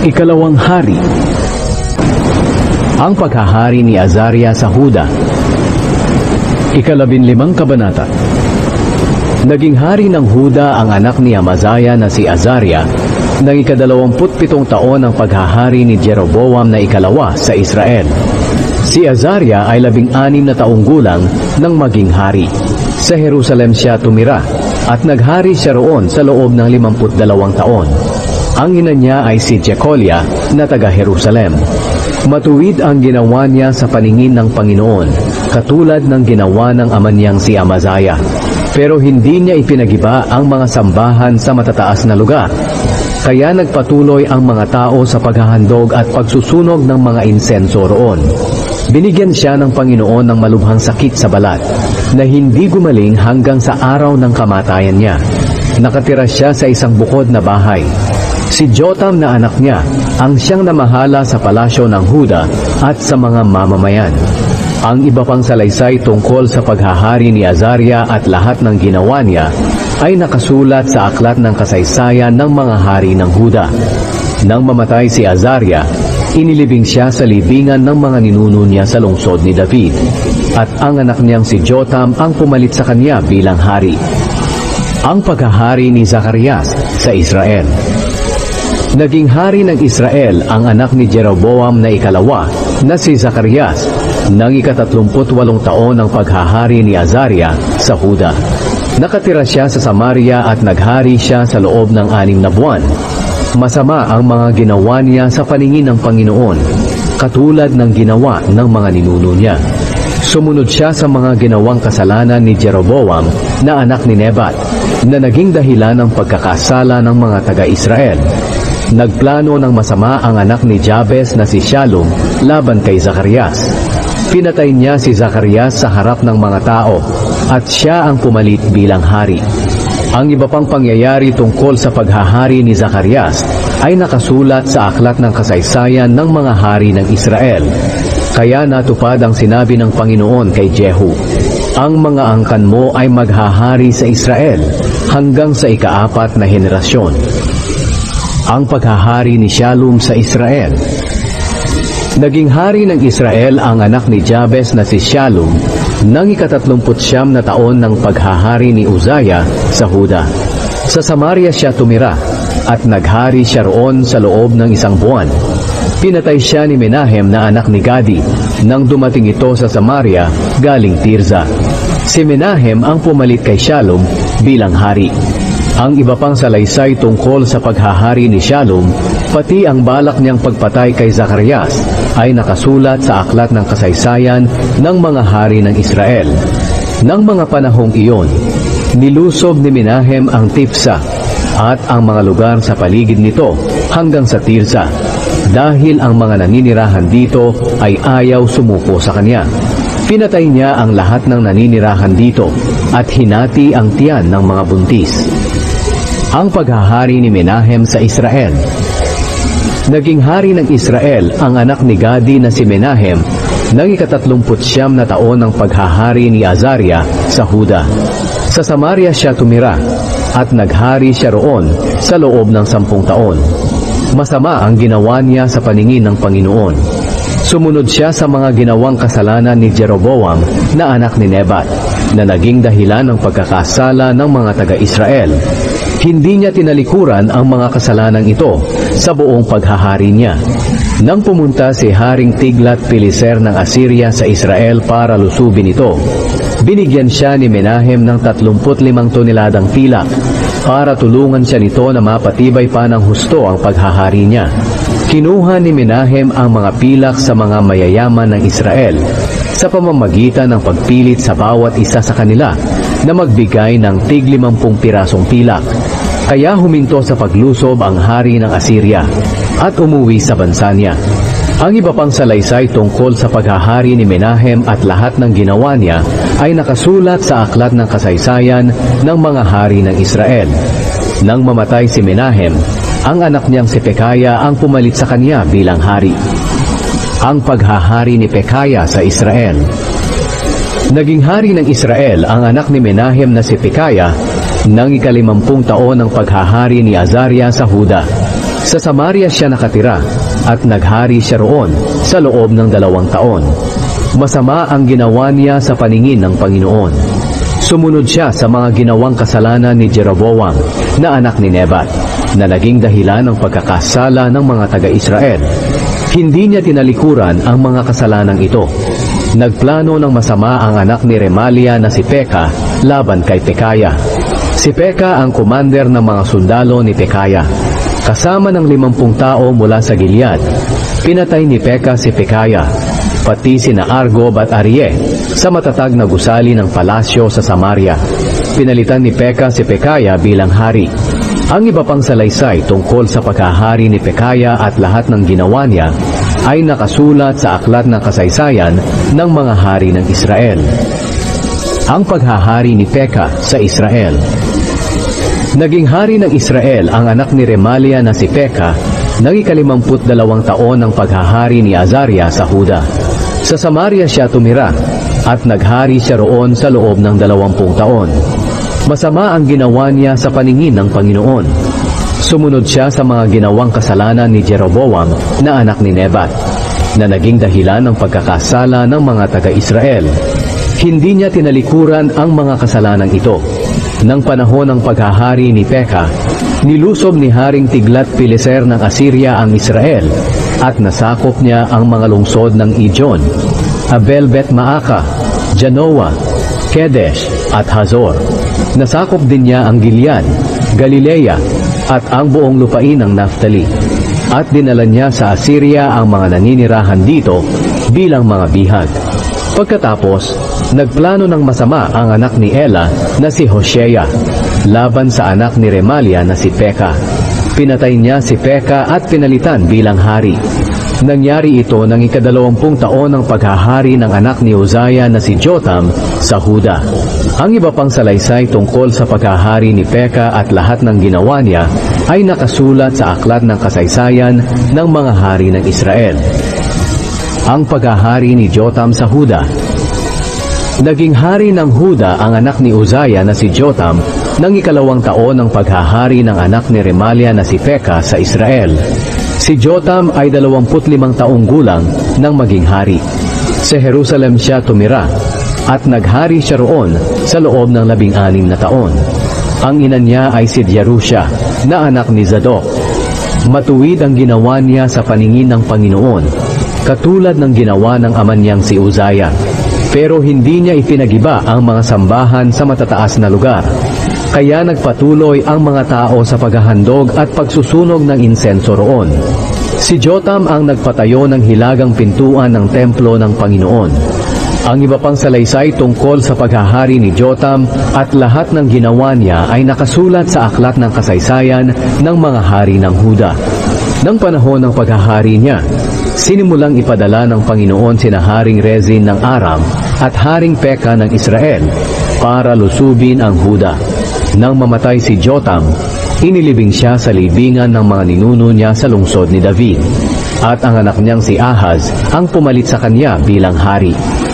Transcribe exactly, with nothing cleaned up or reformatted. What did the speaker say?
Ikalawang hari. Ang paghahari ni Azaria sa Huda. Ikalabinlimang kabanata. Naging hari ng Huda ang anak ni Amaziah na si Azaria ng ikadalawamput pitong taon ng paghahari ni Jeroboam na ikalawa sa Israel. Si Azaria ay labing-anim na taong gulang nang maging hari. Sa Jerusalem siya tumira at naghari siya roon sa loob ng limamput dalawang taon. Ang ina niya ay si Jecolia na taga-Jerusalem. Matuwid ang ginawa niya sa paningin ng Panginoon, katulad ng ginawa ng ama niyang si Amaziah. Pero hindi niya ipinagiba ang mga sambahan sa matataas na lugar. Kaya nagpatuloy ang mga tao sa paghahandog at pagsusunog ng mga insenso roon. Binigyan siya ng Panginoon ng malubhang sakit sa balat, na hindi gumaling hanggang sa araw ng kamatayan niya. Nakatira siya sa isang bukod na bahay. Si Jotam na anak niya ang siyang namahala sa palasyo ng Huda at sa mga mamamayan. Ang iba pang salaysay tungkol sa paghahari ni Azaria at lahat ng ginawa niya ay nakasulat sa aklat ng kasaysayan ng mga hari ng Huda. Nang mamatay si Azaria, inilibing siya sa libingan ng mga ninuno niya sa lungsod ni David, at ang anak niyang si Jotam ang pumalit sa kanya bilang hari. Ang paghahari ni Zacarias sa Israel. Naging hari ng Israel ang anak ni Jeroboam na ikalawa na si Zacarias ng ikatatlumput walong taon ng paghahari ni Azaria sa Huda. Nakatira siya sa Samaria at naghari siya sa loob ng anim na buwan. Masama ang mga ginawa niya sa paningin ng Panginoon, katulad ng ginawa ng mga ninuno niya. Sumunod siya sa mga ginawang kasalanan ni Jeroboam na anak ni Nebat, na naging dahilan ng pagkakasala ng mga taga-Israel. Nagplano ng masama ang anak ni Jabez na si Shallum laban kay Zacarias. Pinatay niya si Zacarias sa harap ng mga tao at siya ang pumalit bilang hari. Ang iba pang pangyayari tungkol sa paghahari ni Zacarias ay nakasulat sa aklat ng kasaysayan ng mga hari ng Israel. Kaya natupad ang sinabi ng Panginoon kay Jehu, "Ang mga angkan mo ay maghahari sa Israel hanggang sa ikaapat na henerasyon." Ang paghahari ni Shallum sa Israel. Naging hari ng Israel ang anak ni Jabez na si Shallum ng ikatatlumput siyam na taon ng paghahari ni Uzziah sa Huda. Sa Samaria siya tumira at naghari siya roon sa loob ng isang buwan. Pinatay siya ni Menahem na anak ni Gadi nang dumating ito sa Samaria galing Tirza. Si Menahem ang pumalit kay Shallum bilang hari. Ang iba pang salaysay tungkol sa paghahari ni Shallum, pati ang balak niyang pagpatay kay Zacarias, ay nakasulat sa aklat ng kasaysayan ng mga hari ng Israel. Nang mga panahong iyon, nilusob ni Menahem ang Tifsa at ang mga lugar sa paligid nito hanggang sa Tirza, dahil ang mga naninirahan dito ay ayaw sumuko sa kanya. Pinatay niya ang lahat ng naninirahan dito at hinati ang tiyan ng mga buntis. Ang paghahari ni Menahem sa Israel. Naging hari ng Israel ang anak ni Gadi na si Menahem ng ikatatlumput siyam na taon ng paghahari ni Azaria sa Huda. Sa Samaria siya tumira at naghari siya roon sa loob ng sampung taon. Masama ang ginawa niya sa paningin ng Panginoon. Sumunod siya sa mga ginawang kasalanan ni Jeroboam na anak ni Nebat, na naging dahilan ng pagkakasala ng mga taga-Israel. Hindi niya tinalikuran ang mga kasalanang ito sa buong paghahari niya. Nang pumunta si Haring Tiglat-Pileser ng Assyria sa Israel para lusubin ito, binigyan siya ni Menahem ng tatlumput limang toneladang pilak para tulungan siya nito na mapatibay pa ng husto ang paghahari niya. Kinuha ni Menahem ang mga pilak sa mga mayayaman ng Israel sa pamamagitan ng pagpilit sa bawat isa sa kanila na magbigay ng tiglimampung pirasong pilak. Kaya huminto sa paglusob ang hari ng Assyria at umuwi sa bansa niya. Ang iba pang salaysay tungkol sa paghahari ni Menahem at lahat ng ginawa niya ay nakasulat sa aklat ng kasaysayan ng mga hari ng Israel. Nang mamatay si Menahem, ang anak niyang si Pekaya ang pumalit sa kanya bilang hari. Ang paghahari ni Pekaya sa Israel. Naging hari ng Israel ang anak ni Menahem na si Pekaya ng ikalimampung taon ng paghahari ni Azaria sa Huda. Sa Samaria siya nakatira at naghari siya roon sa loob ng dalawang taon. Masama ang ginawa niya sa paningin ng Panginoon. Sumunod siya sa mga ginawang kasalanan ni Jeroboam na anak ni Nebat, na naging dahilan ng pagkakasala ng mga taga-Israel. Hindi niya tinalikuran ang mga kasalanang ito. Nagplano ng masama ang anak ni Remalia na si Peka laban kay Pekaya. Si Peka ang commander ng mga sundalo ni Pekaya. Kasama ng limampung tao mula sa Gilead, pinatay ni Peka si Pekaya, pati sina Argob at Arie, sa matatag na gusali ng palasyo sa Samaria. Pinalitan ni Peka si Pekaya bilang hari. Ang iba pang salaysay tungkol sa pagkahari ni Pekaya at lahat ng ginawa niya ay nakasulat sa aklat ng kasaysayan ng mga hari ng Israel. Ang paghahari ni Peka sa Israel. Naging hari ng Israel ang anak ni Remalia na si Peka nang ikalimamput dalawang taon ng paghahari ni Azaria sa Huda. Sa Samaria siya tumira at naghari siya roon sa loob ng dalawampung taon. Masama ang ginawa niya sa paningin ng Panginoon. Sumunod siya sa mga ginawang kasalanan ni Jeroboam na anak ni Nebat, na naging dahilan ng pagkakasala ng mga taga-Israel. Hindi niya tinalikuran ang mga kasalanang ito. Nang panahon ng paghahari ni Peka, nilusob ni Haring Tiglat-Pileser ng Assyria ang Israel at nasakop niya ang mga lungsod ng Ijon, Abel-Bet-Maaka, Janoa, Kedesh at Hazor. Nasakop din niya ang Gilead, Galilea at ang buong lupain ng Naphtali. At dinala niya sa Assyria ang mga naninirahan dito bilang mga bihag. Pagkatapos, nagplano ng masama ang anak ni Ela na si Hoshea laban sa anak ni Remalia na si Peka. Pinatay niya si Peka at pinalitan bilang hari. Nangyari ito ng ikadalawampung taon ng paghahari ng anak ni Uzziah na si Jotham sa Huda. Ang iba pang salaysay tungkol sa paghahari ni Peka at lahat ng ginawa niya ay nakasulat sa aklat ng kasaysayan ng mga hari ng Israel. Ang paghahari ni Jotham sa Huda. Naging hari ng Huda ang anak ni Uzziah na si Jotham nang ikalawang taon ng paghahari ng anak ni Remalia na si Peka sa Israel. Si Jotham ay dalawamput limang taong gulang nang maging hari. Sa Jerusalem siya tumira at naghari siya roon sa loob ng labing-anim na taon. Ang ina niya ay si Jerusha na anak ni Zadok. Matuwid ang ginawa niya sa paningin ng Panginoon, katulad ng ginawa ng ama niyang si Uzziah. Pero hindi niya ipinagiba ang mga sambahan sa matataas na lugar. Kaya nagpatuloy ang mga tao sa paghahandog at pagsusunog ng insenso roon. Si Jotham ang nagpatayo ng hilagang pintuan ng templo ng Panginoon. Ang iba pang salaysay tungkol sa paghahari ni Jotham at lahat ng ginawa niya ay nakasulat sa aklat ng kasaysayan ng mga hari ng Huda. Nang panahon ng paghahari niya, sinimulang ipadala ng Panginoon sina Haring Rezin ng Aram at Haring Peka ng Israel para lusubin ang Huda. Nang mamatay si Jotham, inilibing siya sa libingan ng mga ninuno niya sa lungsod ni David, at ang anak niyang si Ahaz ang pumalit sa kanya bilang hari.